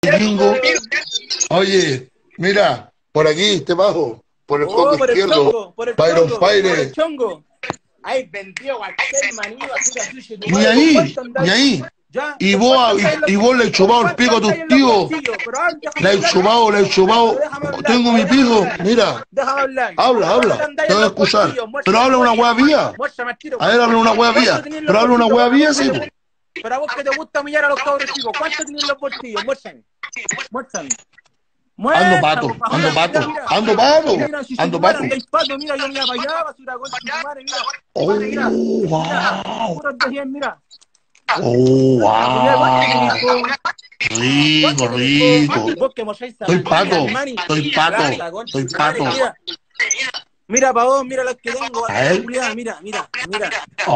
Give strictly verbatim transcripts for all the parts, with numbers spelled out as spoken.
gringo. Oye, mira, por aquí, te bajo, por el Oh, coco por el izquierdo, chongo, por el Byron chongo, por el Fire. chongo. Ay, vendió cualquier maní, basura, sushi, tu Ni madre, ¿con ahí, cuánto ni andáis? ahí. Ya, Y ¿con vos, cuánto andáis en y, y los vos le he bolsillos? ¿Con chupado el cuánto pico a andáis tus en los tíos. bolsillos? Pero ah, Le déjame he hablar. chupado, le he chupado. Pero déjame hablar, Tengo pero mi déjame pico, hablar. mira. Déjame hablar. Habla, ¿Cuánto habla. andáis Te en voy a los escuchar. bolsillos? Pero Muéstrame, habla una muéstrame. hueá vía. Muéstrame al tiro. A ver, habla una hueá ¿Cuánto vía. tenéis en los Pero habla una bolsillos? hueá Para vos vía, que sí, te, po. para vos que te gusta humillar a los cabros chicos. ¿Cuánto tenéis en los bolsillos? Muéstrame. Muéstrame. Ando Muéstrame, pato, ando basura. pato, Mira, mira. ando pato, Mira, si soy ando tu madre, pato. andáis pato. Mira, yo me iba para allá, basura, con tu madre. Mira. Oh, Madre, mira. Mira. wow. Puros de cien, mira. Oh, La culiada, ¿cuánto tenéis, wow. po? Rico, ¿Cuánto tenéis, po? rico. Vos que mocháis esa Soy manía, pato, mani. soy pato, Rata, concha soy de tu madre, pato. mira. Mira, pa' vos, mira los que tengo, A basura ver. culiada. Mira, mira, mira.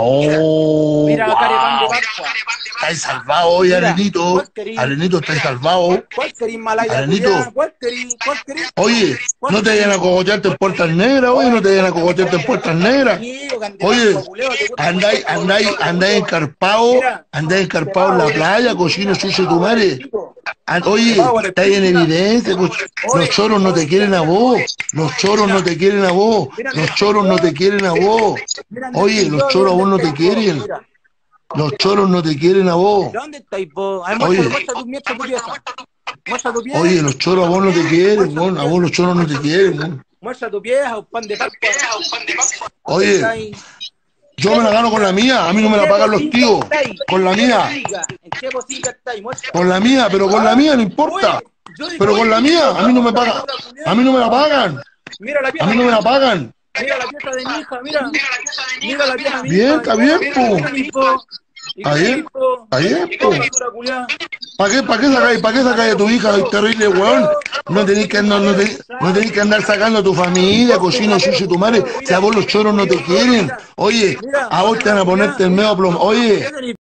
Oh, Mira, carepan de wow. Pascua. Estáis salvado hoy, Mira, Arenito. ¿cuál querís? Arenito, estáis salvado. ¿Cuál querís, malaya culiada? Arenito. ¿Cuál querís? ¿Cuál querís? Oye, ¿Cuál no te vayan querís? a cogotearte en puertas negras, oye, no te vayan a cogotearte en puertas negras. Oye, andáis, andáis, andáis encarpado, Mira, andáis te encarpado en pago la por el playa, pico, cochino mira, te sucio tu pago por el madre. pico. An- Te Oye, pago por el estáis pico, en mira. evidencia, coch- Oye, los choros no oye, te quieren a mira, vos, los choros no te quieren a vos, mira dónde los estoy choros no yo. te quieren a vos. Mira dónde Oye, estoy los yo, mira choros a vos dónde no te estáis vos. quieren, Mira. los choros no te quieren a vos. ¿De dónde estáis vos? A ver, muestra, Oye, muestra tu, muestra tu pieza. Muestra tu pieza. oye, los choros a vos no te quieren, Muestra tu weón, a vos los pieza. choros no te quieren, weón. Muestra tu pieza, un pan de Pascua. ¿Dónde Oye, estáis? yo me la gano con la mía, a mí no me la pagan los tíos, con la mía, ¿En qué bocina estáis? Muestra. con la mía, pero con la mía no importa, pero con la mía, a mí no me pagan, a mí no me la pagan, Mira la a pieza mí no me la pagan. Mira la pieza de mi hija, mira. Mira la pieza de mi Bien, hija. está bien, Mira, po. mira, mi po. ¿Y Está qué bien, mi po? está bien, ¿Y po. qué basura culiá? ¿Para qué, para qué sacáis, para qué sacáis a tu hija, soy terrible, weón? No tenéis que, no, no, te- no tenéis que andar sacando a tu familia, cochino sucio tu madre, si a vos los choros no te quieren. Oye, a vos te van a ponerte el medio plomo. Oye,